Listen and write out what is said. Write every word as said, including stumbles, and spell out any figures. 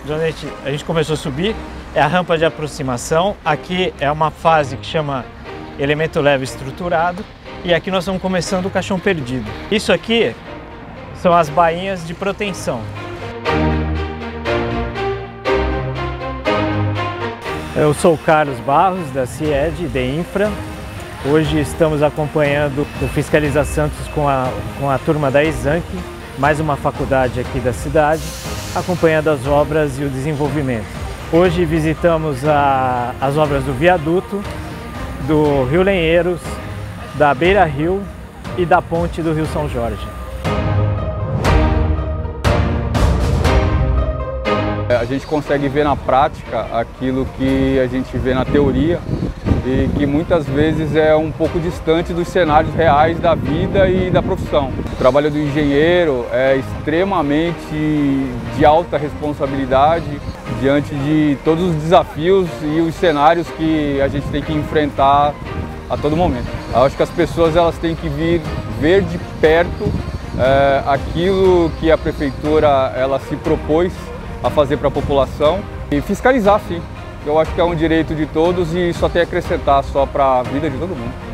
de onde a gente, a gente começou a subir, é a rampa de aproximação. Aqui é uma fase que chama elemento leve estruturado e aqui nós estamos começando o caixão perdido. Isso aqui são as bainhas de proteção. Eu sou o Carlos Barros, da CIED, de Infra. Hoje estamos acompanhando o Fiscaliza Santos com a, com a turma da Exanc, mais uma faculdade aqui da cidade, acompanhando as obras e o desenvolvimento. Hoje visitamos a, as obras do viaduto, do Rio Lenheiros, da Beira Rio e da ponte do Rio São Jorge. A gente consegue ver na prática aquilo que a gente vê na teoria e que muitas vezes é um pouco distante dos cenários reais da vida e da profissão. O trabalho do engenheiro é extremamente de alta responsabilidade diante de todos os desafios e os cenários que a gente tem que enfrentar a todo momento. Eu acho que as pessoas elas têm que vir ver de perto é, aquilo que a prefeitura ela se propôs a fazer para a população e fiscalizar, sim. Eu acho que é um direito de todos e só tem a acrescentar só para a vida de todo mundo.